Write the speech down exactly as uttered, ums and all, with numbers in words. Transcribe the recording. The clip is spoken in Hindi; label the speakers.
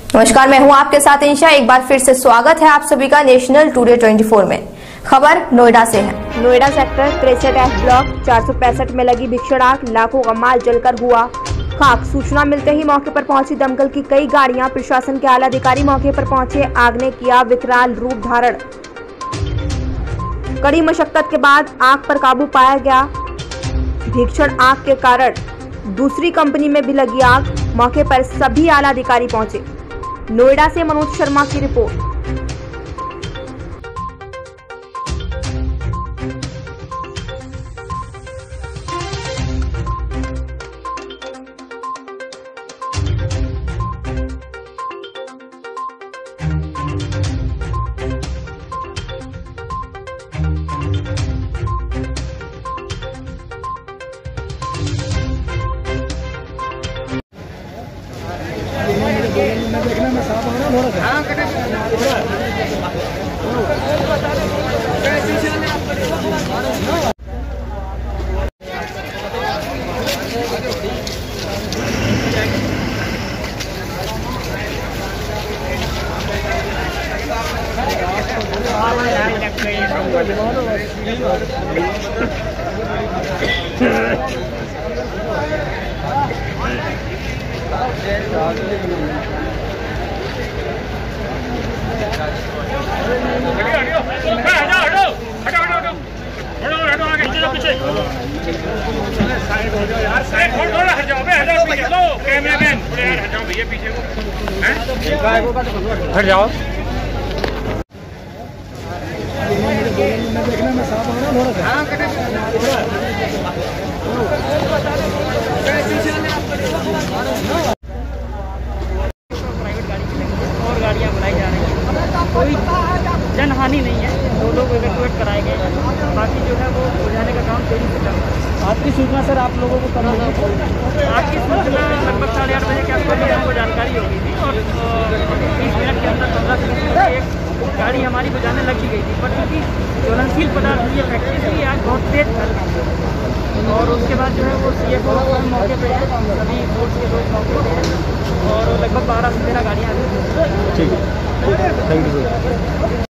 Speaker 1: नमस्कार, मैं हूं आपके साथ इंशा। एक बार फिर से स्वागत है आप सभी का नेशनल टुडे चौबीस में। खबर नोएडा से है। नोएडा सेक्टर तिरसठ एफ ब्लॉक चार सौ पैंसठ में लगी भीषण आग, लाखों का माल जलकर हुआ खाक। सूचना मिलते ही मौके पर पहुंची दमकल की कई गाड़ियां, प्रशासन के आला अधिकारी मौके पर पहुंचे। आग ने किया विकराल रूप धारण। कड़ी मशक्कत के बाद आग पर काबू पाया गया। भीषण आग के कारण दूसरी कंपनी में भी लगी आग। मौके पर सभी आला अधिकारी पहुंचे। नोएडा से मनोज शर्मा की रिपोर्ट।
Speaker 2: देखने में साफ हो रहा है। हाँ कटे हट जाओ। देखने में साफ हो रहा है। हाँ कटे और गाड़ियाँ बनाई जा रही हैं। कोई जनहानि नहीं है। दो लोग इवैक्यूएट कराए गए हैं। बाकी जो है वो बुझाने का काम तेजी से चल रहा है। आपकी सूचना सर आप लोगों को कब मिली? आपकी सूचना लगभग साढ़े आठ बजे के आसपास हमको जानकारी हो गई थी और तीस मिनट के अंदर पंद्रह मिनट में एक गाड़ी हमारी बुझाने लग गई थी। पर क्योंकि ज्वलनशील पदार्थ ये फैक्ट्री थी, आग बहुत तेज फैल रही थी और उसके बाद जो है वो सी एफ ओ मौके पर है, सभी फोर्स के लोग मौके पर हैं और लगभग बारह से तेरह गाड़ियाँ आ गई। ठीक है, थैंक यू सर।